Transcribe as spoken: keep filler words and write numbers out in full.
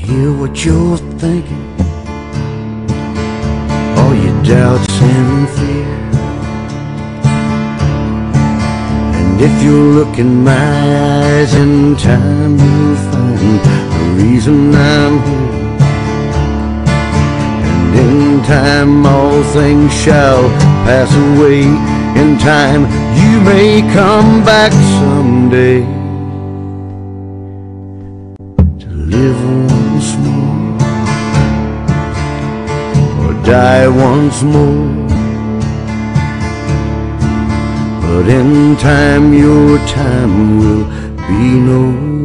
hear what you're thinking, all your doubts and fear. And if you look in my eyes in time, you'll find the reason I'm here. And in time all things shall pass away. In time you may come back someday to live once more or die once more. But in time your time will be no